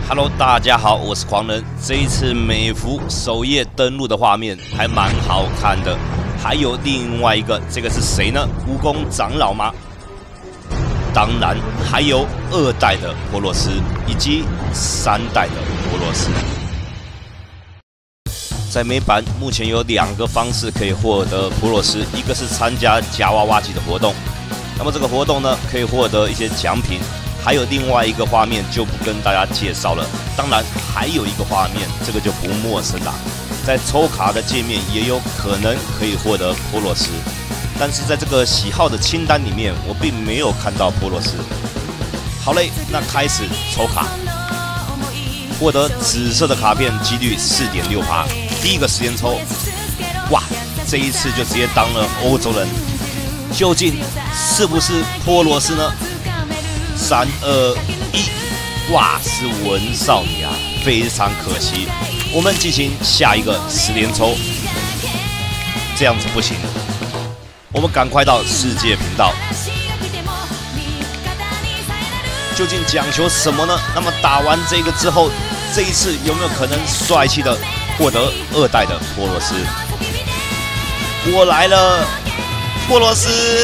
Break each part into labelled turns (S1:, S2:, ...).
S1: Hello， 大家好，我是狂人。这一次美服首页登录的画面还蛮好看的。还有另外一个，这个是谁呢？蜈蚣长老吗？当然，还有2代的波洛斯以及3代的波洛斯。在美版目前有2个方式可以获得波洛斯，一个是参加夹娃娃机的活动，那么这个活动呢可以获得一些奖品。还有另外一个画面就不跟大家介绍了。当然，还有一个画面，这个就不陌生啦。在抽卡的界面也有可能可以获得波洛斯，但是在这个喜好的清单里面，我并没有看到波洛斯。好嘞，那开始抽卡，获得紫色的卡片几率4.6%。第一个时间抽，哇，这一次就直接当了欧洲人，究竟是不是波洛斯呢？3、2、1，哇，是文少女啊，非常可惜。我们进行下一个10连抽，这样子不行，我们赶快到世界频道。究竟讲求什么呢？那么打完这个之后，这一次有没有可能帅气的获得2代的波洛斯？我来了，波洛斯！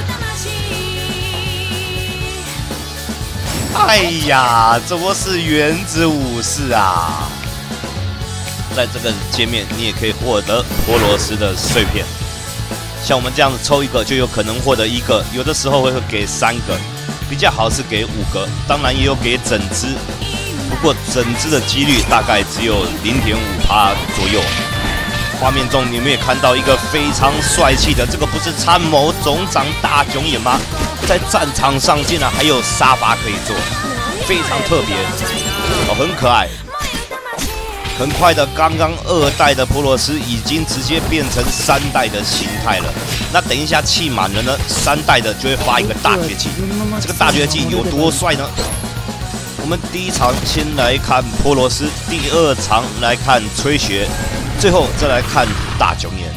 S1: 哎呀，怎么是原子武士啊？在这个界面，你也可以获得波洛斯的碎片。像我们这样子抽一个，就有可能获得1个，有的时候会给3个，比较好是给5个，当然也有给整只，不过整只的几率大概只有0.5%左右。画面中你们也看到一个非常帅气的，这个不是参谋总长大囧眼吗？在战场上竟然还有沙发可以坐，非常特别，哦，很可爱。很快的，刚刚2代的波洛斯已经直接变成3代的形态了。那等一下气满了呢，3代的就会发一个大绝技。这个大绝技有多帅呢？我们第一场先来看波洛斯，第2场来看吹雪，最后再来看大囧眼。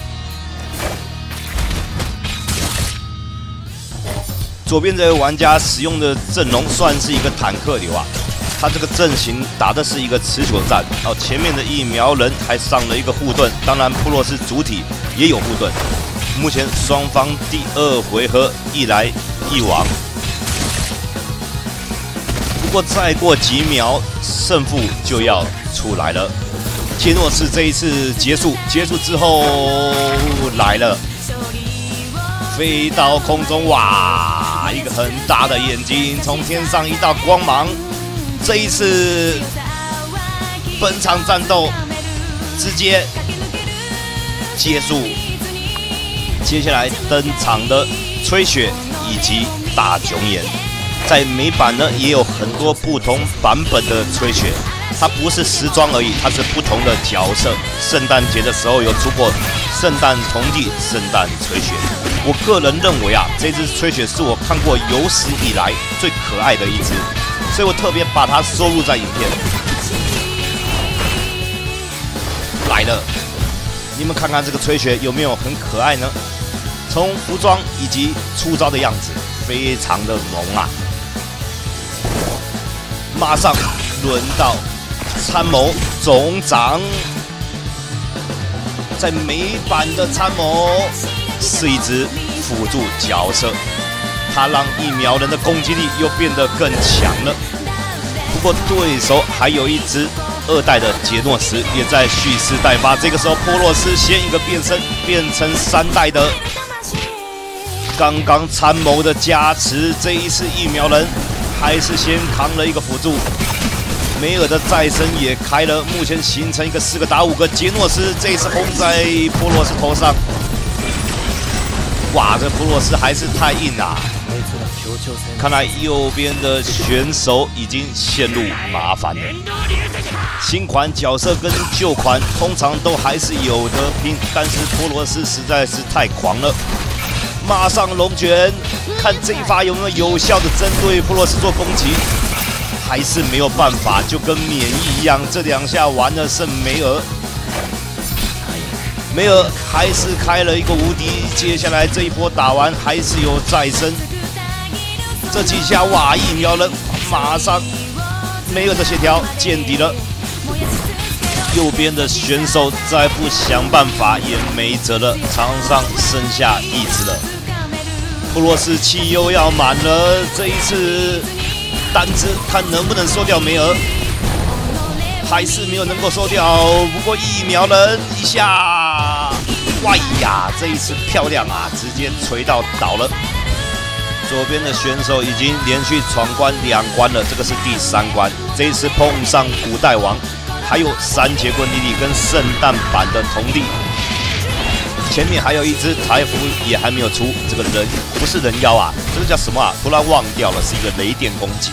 S1: 左边这位玩家使用的阵容算是一个坦克流啊，他这个阵型打的是一个持久战哦，前面的疫苗人还上了一个护盾，当然波洛斯主体也有护盾。目前双方第2回合一来一往，不过再过几秒胜负就要出来了。杰诺斯这一次结束之后来了，飞到空中，哇，一个很大的眼睛，从天上一道光芒。这一次本场战斗直接结束。接下来登场的吹雪以及大囧眼，在美版呢也有很多不同版本的吹雪，它不是时装而已，它是不同的角色。圣诞节的时候有出过圣诞童弟、圣诞吹雪。我个人认为啊，这只吹雪是我看过有史以来最可爱的一只，所以我特别把它收录在影片。来了，你们看看这个吹雪有没有很可爱呢？从服装以及出招的样子，非常的萌啊！马上轮到参谋总长，在美版的参谋是一只辅助角色，它让疫苗人的攻击力又变得更强了。不过对手还有一只2代的杰诺斯也在蓄势待发。这个时候波洛斯先一个变身，变成3代的。刚刚参谋的加持，这一次疫苗人还是先扛了一个辅助。梅尔的再生也开了，目前形成一个4个打5个。杰诺斯这一次轰在波洛斯头上，哇，这波洛斯还是太硬啊！看来右边的选手已经陷入麻烦了。新款角色跟旧款通常都还是有得拼，但是波洛斯实在是太狂了。马上龙卷，看这一发有没有有效的针对波洛斯做攻击，还是没有办法，就跟免疫一样，这2下完了剩梅尔。梅尔还是开了一个无敌，接下来这一波打完还是有再生。这几下哇，疫苗人马上梅尔的协调见底了。右边的选手再不想办法也没辙了，场上剩下一只了。布洛斯气又要满了，这一次单只看能不能收掉梅尔，还是没有能够收掉。不过一秒人一下，哇呀，这一次漂亮啊，直接锤到倒了。左边的选手已经连续闯关2关了，这个是第3关。这一次碰上古代王。还有3节棍莉莉跟圣诞版的童弟，前面还有一只台服也还没有出，这个人不是人妖啊，这个叫什么啊？突然忘掉了，是一个雷电攻击。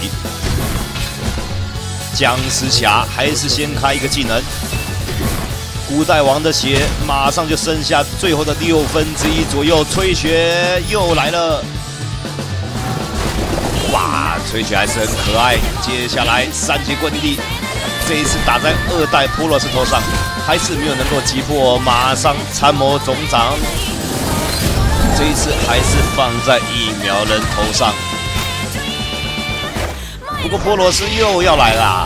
S1: 僵尸侠还是先开一个技能，古代王的血马上就剩下最后的1/6左右，吹雪又来了。哇，吹雪还是很可爱。接下来3节棍莉莉。这一次打在2代普罗斯头上，还是没有能够击破。马上参谋总长，这一次还是放在疫苗人头上。不过波罗斯又要来啦！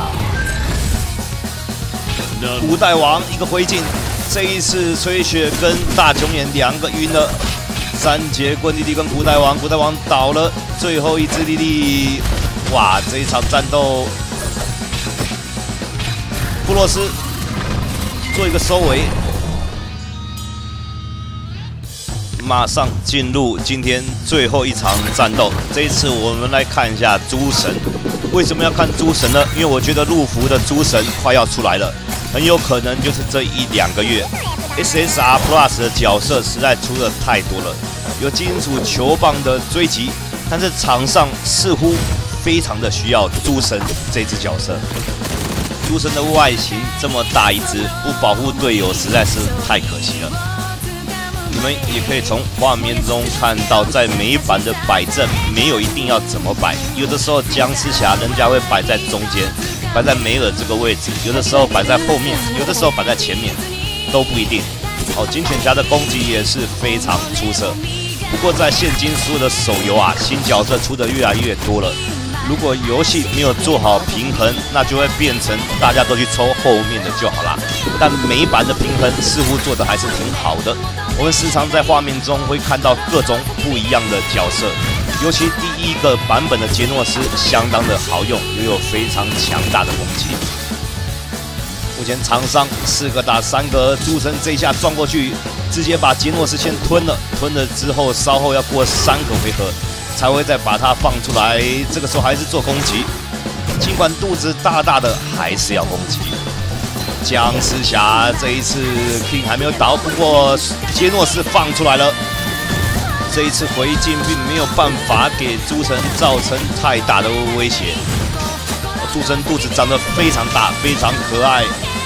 S1: 古代王一个回敬，这一次吹雪跟大琼眼2个晕了。3节棍莉莉跟古代王，古代王倒了，最后一只莉莉。哇，这一场战斗。布洛斯做一个收尾，马上进入今天最后一场战斗。这一次我们来看一下诸神。为什么要看诸神呢？因为我觉得陆服的诸神快要出来了，很有可能就是这1-2个月。SSR Plus 的角色实在出的太多了，有金属球棒的追击，但是场上似乎非常的需要诸神这只角色。诸神的外形这么大一只，不保护队友实在是太可惜了。你们也可以从画面中看到，在每一版的摆阵没有一定要怎么摆，有的时候僵尸侠人家会摆在中间，摆在梅尔这个位置，有的时候摆在后面，有的时候摆在前面，都不一定。金犬侠的攻击也是非常出色。不过在现今所有的手游啊，新角色出的越来越多了。如果游戏没有做好平衡，那就会变成大家都去抽后面的就好啦。但每一版的平衡似乎做的还是挺好的。我们时常在画面中会看到各种不一样的角色，尤其第1个版本的杰诺斯相当的好用，又有非常强大的攻击。目前场上4个打3个，诸神这一下撞过去，直接把杰诺斯先吞了。吞了之后，稍后要过3个回合。才会再把它放出来，这个时候还是做攻击，尽管肚子大大的，还是要攻击。僵尸侠这一次 King 还没有倒，不过杰诺斯放出来了。这一次回敬并没有办法给诸神造成太大的威胁。诸神肚子长得非常大，非常可爱。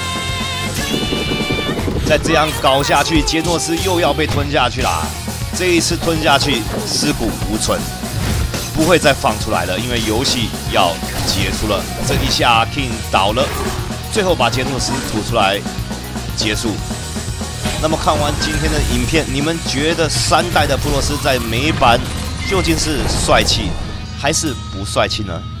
S1: 再这样搞下去，杰诺斯又要被吞下去啦。这一次吞下去，尸骨无存。不会再放出来了，因为游戏要结束了。这一下 King 倒了，最后把杰诺斯吐出来结束。那么看完今天的影片，你们觉得3代的布洛斯在每一版究竟是帅气还是不帅气呢？